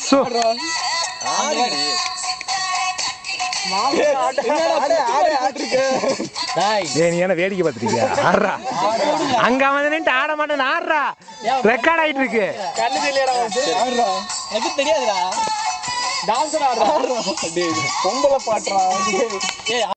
நீ என்ன வேடிக்கை பார்த்துருக்கியா? ஆடுறா அங்க வந்து ஆட மாட்டேன் ஆடுறா ரெக்கார்ட் ஆயிட்டு இருக்கு. எனக்கு தெரியாதுடா டான்ஸர் ஆடுறா பொம்பளை பாட்டுறா.